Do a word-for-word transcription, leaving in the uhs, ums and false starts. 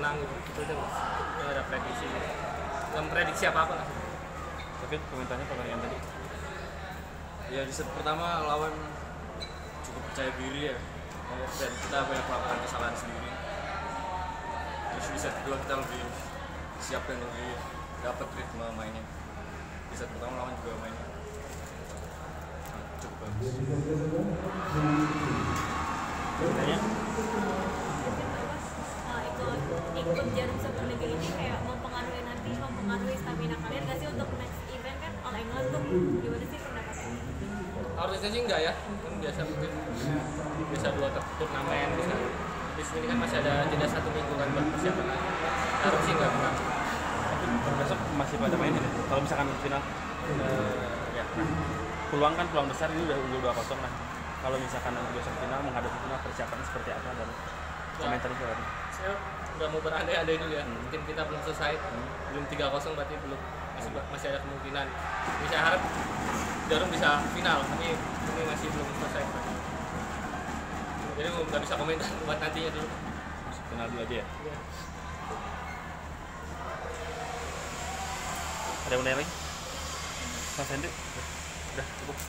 menang gitu. Itu udah nggak ada prediksi, nggak memprediksi apa apa lah. Tapi komentarnya pertandingan tadi. Ya di set pertama lawan cukup percaya diri ya, dan kita banyak melakukan kesalahan sendiri. Terus di set kedua kita lebih siap dan lebih dapat ritme mainnya. Di set pertama lawan juga mainnya cukup bagus. Komentarnya Uh, ikut ikut Jarum Sabtu Negeri ini kayak mempengaruhi nanti mempengaruhi stamina kalian nggak sih untuk next event kan All England tuh, gimana sih pendapatnya? Harusnya sih enggak ya, kan biasa mungkin bisa dua turnamen bisa. Di sini kan masih ada jeda satu minggu kan buat persiapan lagi. Harus sih enggak enggak. tapi besok masih pada main ini. Kalau misalkan final, Eh, ya. peluang kan peluang besar ini udah unggul dua kosong lah. Kalau misalkan nanti besok final menghadapi final persiapannya seperti apa dan komentarnya tadi. Saya nggak mau berandai-andai dulu ya. Mungkin kita belum selesai, belum tiga kosong berarti belum masih masih ada kemungkinan. Jadi saya harap Jarum bisa final, tapi ini masih belum selesai. Jadi nggak bisa komentar buat nantinya dulu. Masuk final dulu aja ya. Ya. Ada yang mau nanya lagi? Mas Hendrik? Udah cukup.